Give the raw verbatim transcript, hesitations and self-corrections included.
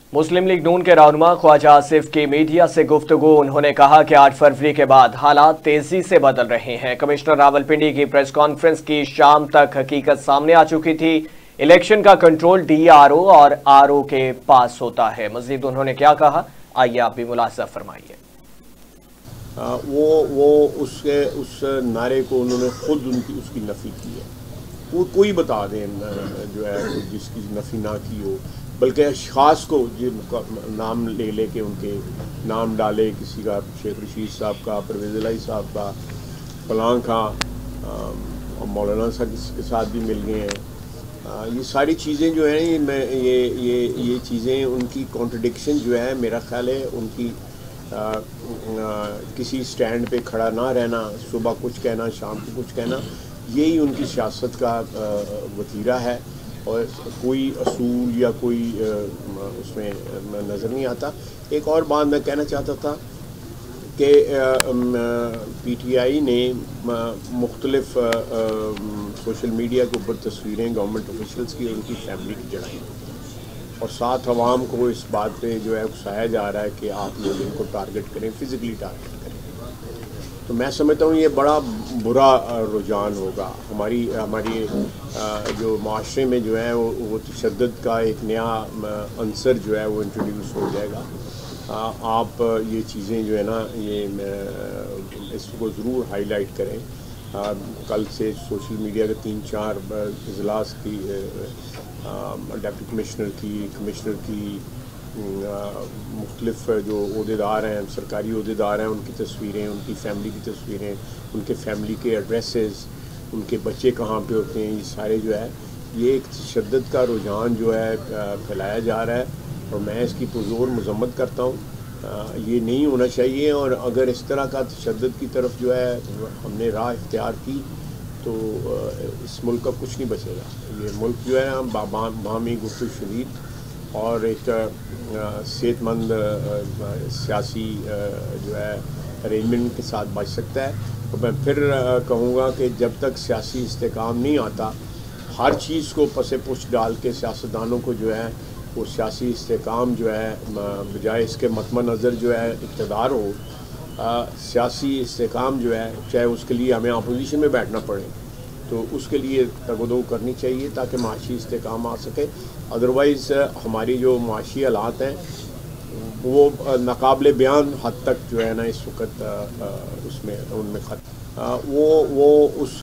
مسلم league نون کے رہنما خواجہ آصف کی میڈیا سے گفتگو۔ انہوں نے کہا کہ آٹھ فروری کے بعد حالات تیزی سے بدل رہے ہیں۔ کمشنر راولپنڈی کی پریس کانفرنس کی شام تک حقیقت سامنے آ چکی تھی۔ الیکشن کا کنٹرول ڈی آر او اور آر او کے پاس ہوتا ہے۔ مزید انہوں نے کیا کہا، آئیے آپ بھی ملاحظہ فرمائیے۔ وہ وہ اس کے اس نعرے کو انہوں نے خود ان کی اس کی نفی کی ہے۔ وہ کوئی بتا دیں جو ہے جس کی نفی نہ کی ہو، بلکہ اشخاص کو جن کا نام لے لے کے ان کے نام ڈالے، کسی کا شیخ رشید صاحب کا، پرویز الہی صاحب کا، فلاں کا، مولانا صاحب کے ساتھ بھی مل گئے ہیں۔ یہ ساری چیزیں جو ہیں میں یہ یہ یہ چیزیں ان کی کانٹرڈکشن جو ہے، میرا خیال ہے ان کی آ, آ, کسی سٹینڈ پہ کھڑا نہ رہنا، صبح کچھ کہنا شام کو کچھ کہنا، یہی ان کی سیاست کا وتیرہ ہے، اور کوئی اصول یا کوئی اس میں نظر نہیں آتا۔ ایک اور بات میں کہنا چاہتا تھا کہ پی ٹی آئی نے مختلف سوشل میڈیا کے اوپر تصویریں گورنمنٹ آفیشلز کی اور ان کی فیملی کی چڑھائی، اور ساتھ عوام کو اس بات پہ جو ہے اکسایا جا رہا ہے کہ آپ لوگ ان کو ٹارگٹ کریں، فزیکلی ٹارگٹ کریں۔ تو میں سمجھتا ہوں یہ بڑا برا رجحان ہوگا ہماری ہماری جو معاشرے میں جو ہے وہ تشدد کا ایک نیا عنصر جو ہے وہ انٹروڈیوس ہو جائے گا۔ آپ یہ چیزیں جو ہے نا یہ اس کو ضرور ہائی لائٹ کریں۔ کل سے سوشل میڈیا کے تین چار اجلاس کی ڈپٹی کمشنر کی کمشنر کی مختلف جو عہدیدار ہیں، سرکاری عہدیدار ہیں، ان کی تصویریں، ان کی فیملی کی تصویریں، ان کے فیملی کے ایڈریسز، ان کے بچے کہاں پہ ہوتے ہیں، یہ سارے جو ہے یہ ایک تشدد کا رجحان جو ہے پھیلایا جا رہا ہے، اور میں اس کی پرزور مذمت کرتا ہوں۔ یہ نہیں ہونا چاہیے، اور اگر اس طرح کا تشدد کی طرف جو ہے ہم نے راہ اختیار کی تو اس ملک کا کچھ نہیں بچے گا۔ یہ ملک جو ہے باہمی گفت و شنید اور ایک صحت مند سیاسی جو ہے ارینجمنٹ کے ساتھ بچ سکتا ہے۔ اور میں پھر کہوں گا کہ جب تک سیاسی استحکام نہیں آتا، ہر چیز کو پس پش ڈال کے سیاستدانوں کو جو ہے وہ سیاسی استحکام جو ہے بجائے اس کے مطمع نظر جو ہے اقتدار ہو، سیاسی استحکام جو ہے چاہے اس کے لیے ہمیں اپوزیشن میں بیٹھنا پڑے تو اس کے لیے تگ و دو کرنی چاہیے تاکہ معاشی استحکام آ سکے۔ ادروائز ہماری جو معاشی حالات ہیں وہ ناقابل بیان حد تک جو ہے نا اس وقت اس میں ان میں خط وہ وہ اس